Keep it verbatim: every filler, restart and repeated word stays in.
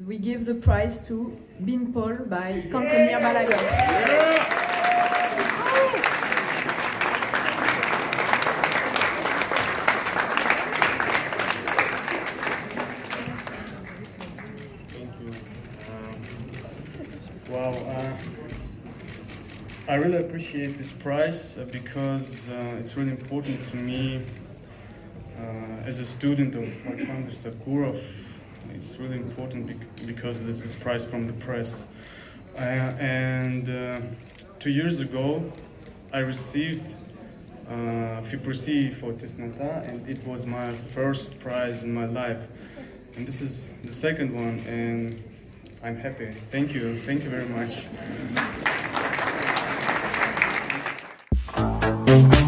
we give the prize to Beanpole by Kantemir Balagov. Yeah. Wow, uh, I really appreciate this prize uh, because uh, it's really important to me uh, as a student of Alexander Sokurov. It's really important bec because this is prize from the press. Uh, and uh, two years ago, I received uh, FIPRESCI for Tesnata, and it was my first prize in my life. And this is the second one, and I'm happy. Thank you. Thank you very much.